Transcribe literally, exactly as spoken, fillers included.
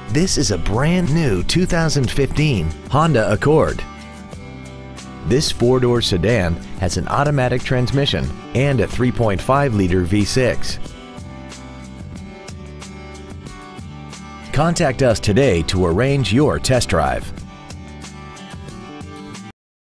This is a brand new two thousand fifteen Honda Accord. This four-door sedan has an automatic transmission and a three point five liter V six. Contact us today to arrange your test drive.